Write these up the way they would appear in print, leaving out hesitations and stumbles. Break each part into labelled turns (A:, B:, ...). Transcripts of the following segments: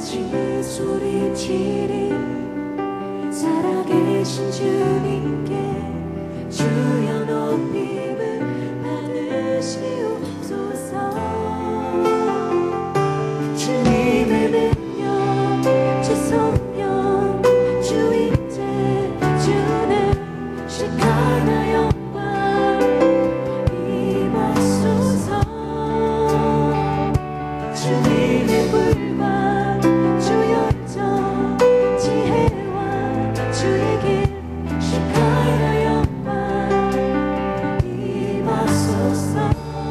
A: 같이 소리치리 살아계신 주님께 주여 높임을 받으시옵소서. 주님의 능력 주 성령 주 임재 주는 시카나 영광 임하소서. 주님의 불과 주 열정 지혜와 주의 길 시카나 영광 임하소서.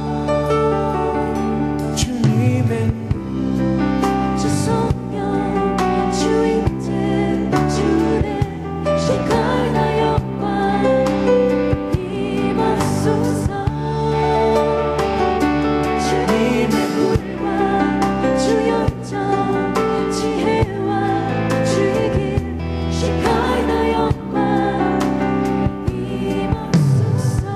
A: 주님의 주 성령 주 임재 주의 시카나 영광 임하소서. 주님의 불과 주 열정 지혜와 주의 길 시카나 영광 임하소서.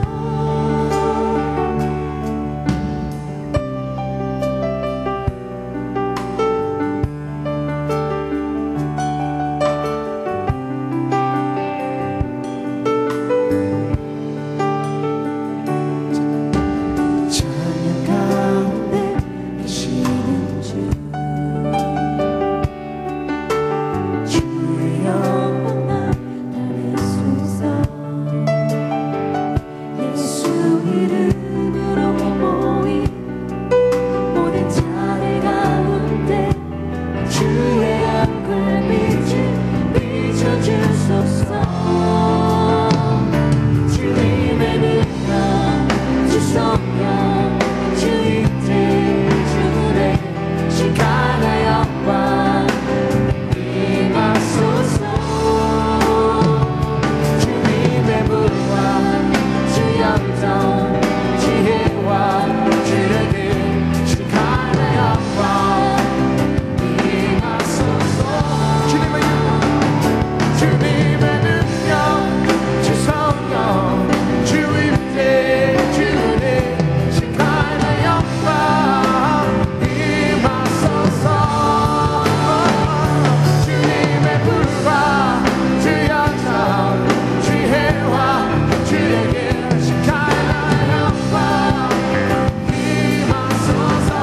A: 찬양 가운데 계시는 주 주의 영광 나타내소서. 예수 이름으로 모인 모든 자들 가운데 주의 얼굴 비춰주소서. 주님의 능력 주 성령 주 임재 주의 시카나 영광 임하소서. 주님의 불과 주 영정 지혜와 주의 길 시카나 영광 임하소서. 주님의 능력 주 성령 주 임재 주의 시카나 영광 임하소서. 주님의 불과 주 영장 지혜와 주의 길 시카나 영광 임하소서.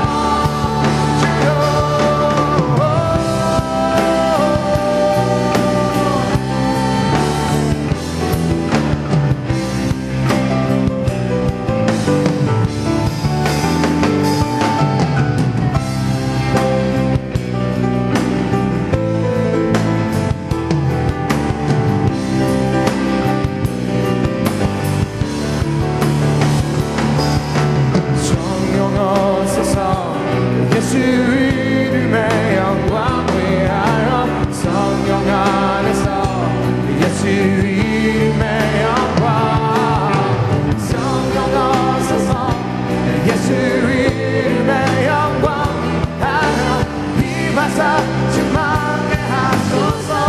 A: 성령 오소서. 예수 이름의 영광 위하여 성령 안에서 예수 이름의 영광. 성령 오소서. 예수 이름의 영광 위하여 임하사 충만케 하소서.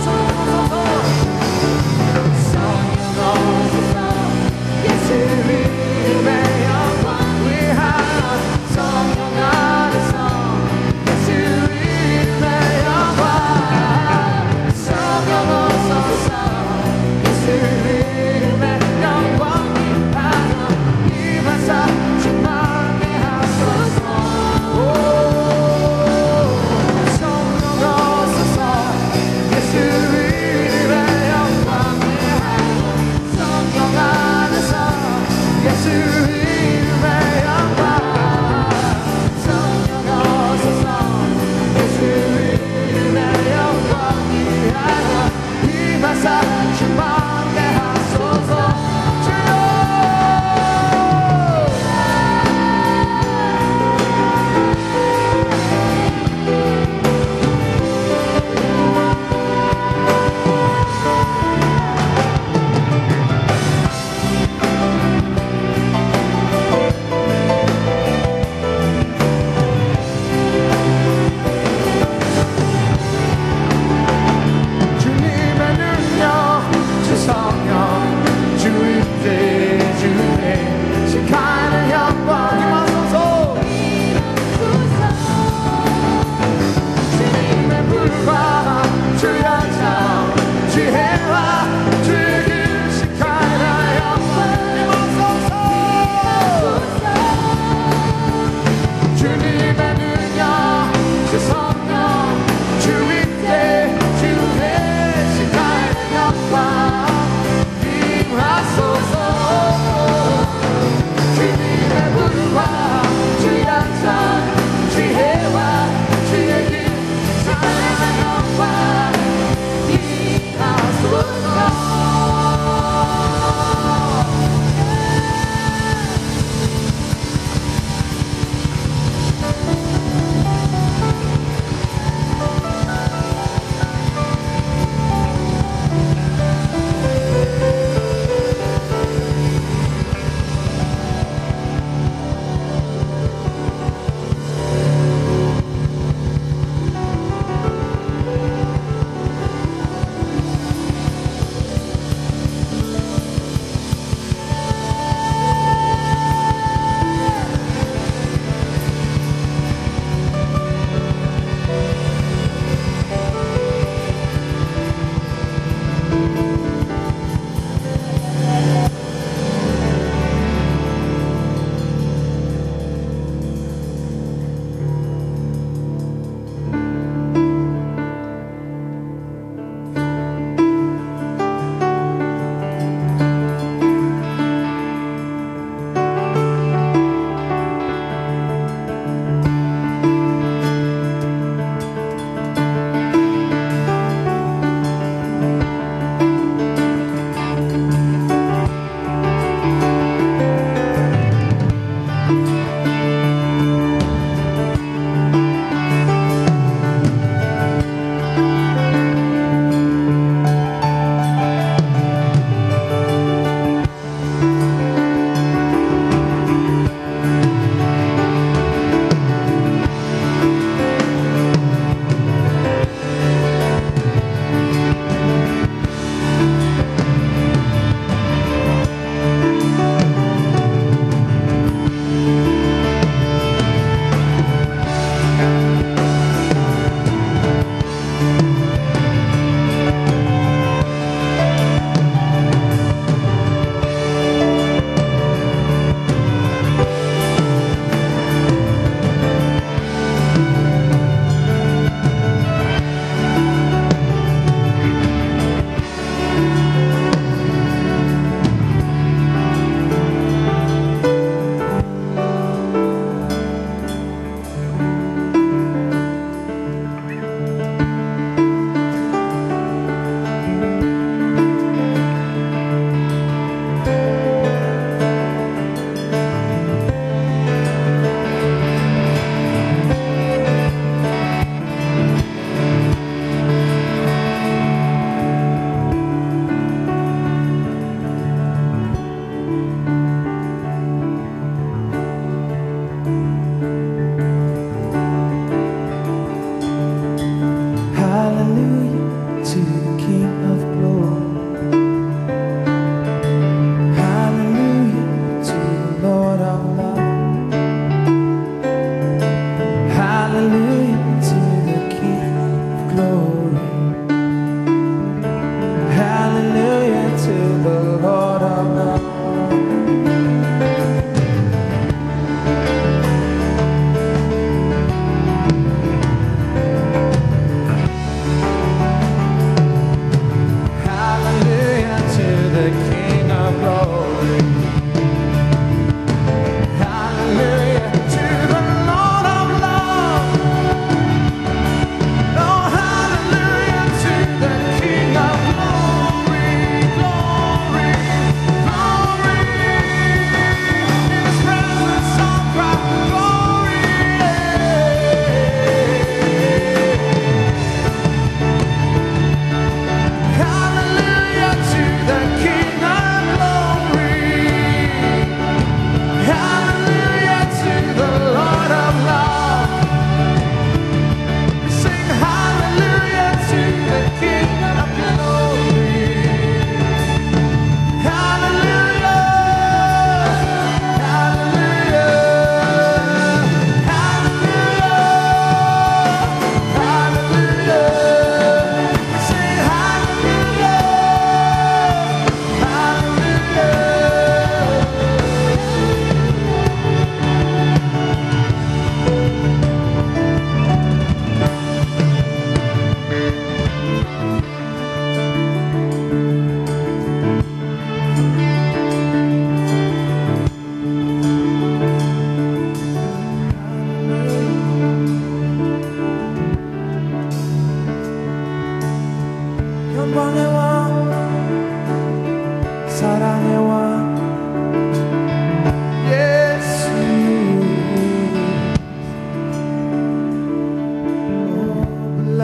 A: 성령 오소서. 예수 이름의 영광 위하여 성령 안에서 예수 이름의 영광. 성령 오소서. 주 성령 주일 때 주 대신 나의 영광 임하소서. 주님의 불과 주의 안전 주의 해와 주의 길 살아난 영광 임하소서.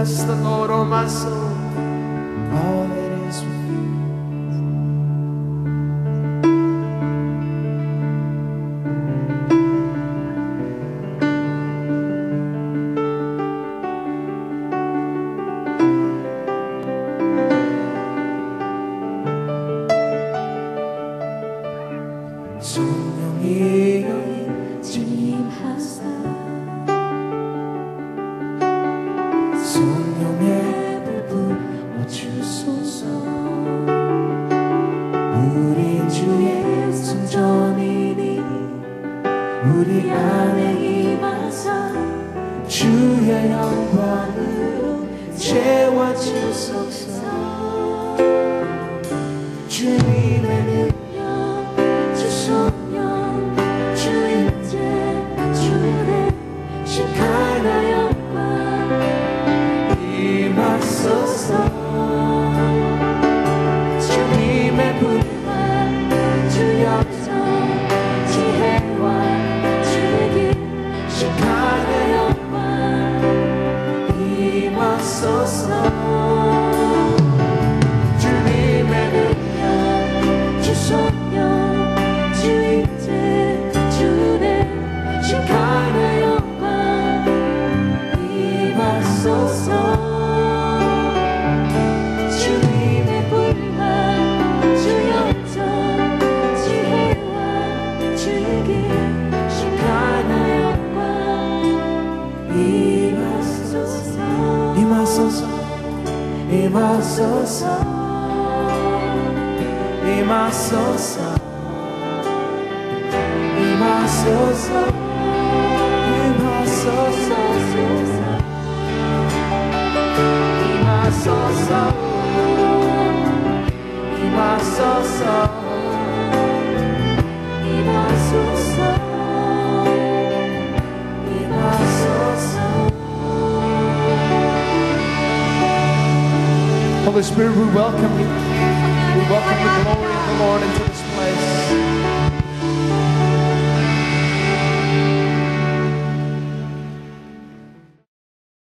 A: Bless the Lord, oh my soul, all that is within me. 성령이여
B: 임하사
A: 성령의
B: 부어 주소서.
A: 우리 주의
B: 성전이니
A: 우리
B: 안에 임하사
A: 주의 영광을
B: 채워주소서.
A: 주님의
B: 주 성령 주 임재 주의 신카나 영광
A: 임하소서.
B: 주님의 불과 주 영성 지혜와 주의 길 신카나 영광
A: 임하소서.
B: 주님의 능력 주 성령 주 임재 주의 신카나 영광 임하소서. 주님의 불과 주 영성 지혜와 주의 길 신카나 영광 임하소서.
A: 임하소서. 임하소서. 임하소서. 임하소서. 임하소서. 임하소서. 임하소서.
B: 임하소서. 임하소서.
A: Holy Spirit, we welcome you. We welcome the glory of the Lord into this place.